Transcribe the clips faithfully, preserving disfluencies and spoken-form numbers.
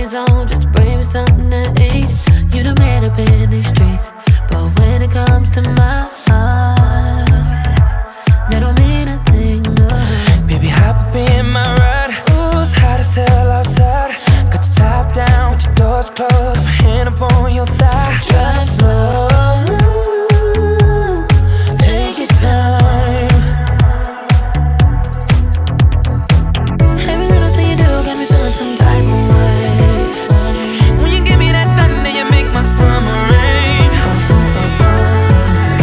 lights on just to bring me something to eat. You the man up in these streets, but when it comes to my heart, that don't mean a thing. uh. Baby, hop up in my ride. Ooh, it's hot as hell outside. Got the top down with your doors closed, my hand up on your thigh. Drive slow, take your time. Every little thing you do got me feeling some type of way. When you give me that thunder, you make my summer rain. Oh, oh, oh, oh,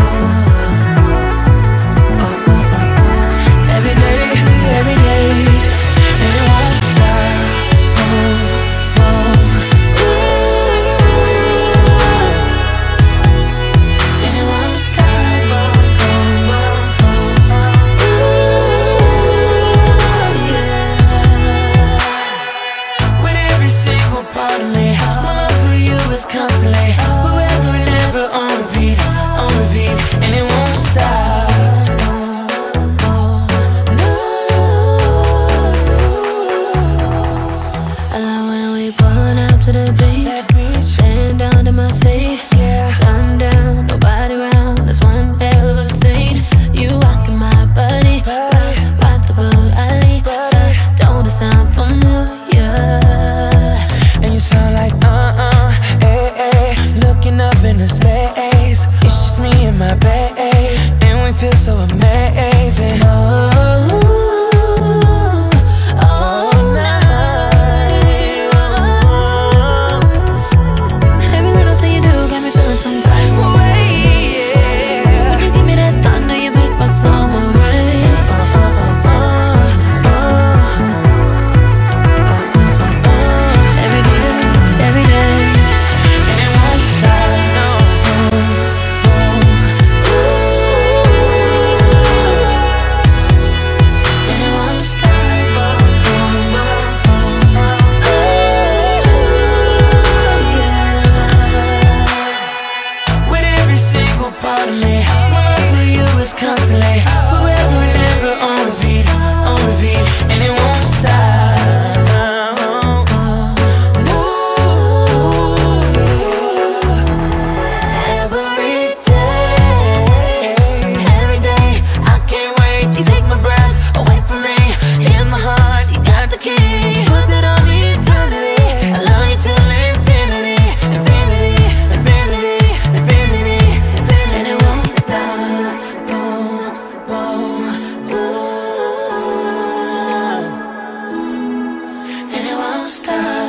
oh, oh, oh, oh. Every day, every day, and it won't stop. Oh, oh, and it won't stop. Oh, oh, oh, oh, yeah. With every single part of me, My love for you is constantly, forever and ever on repeat, on repeat, and it won't stop. No. I love when we pulling up to the beach, that beach, stand down to my feet, yeah. sundown, nobody around, that's one hell of a scene. You rockin' my body, rock, rock the boat, I lead, don't it sound familiar? And you sound like uh-uh, hey, hey. Looking up in the space, it's just me and my babe, and we feel so amazing. Oh, all night. Oh. Every little thing you do got me feeling some type of way. Yeah. When you give me that thunder, you make my summer rain. Oh, oh, oh, oh, oh. Oh, oh, oh, oh. Every day, every day, and it won't stop. No. And it won't stop. Yeah. With every single part of me, My love for you is constantly, forever and ever on repeat, on repeat, and it won't stop. Every day, every day, I can't wait. You take my breath away from me. Here's my heart, you got the key. Put it on eternity. I love you till infinity, infinity, infinity, infinity, infinity. And it won't stop. Boom, boom, boom. And it won't stop.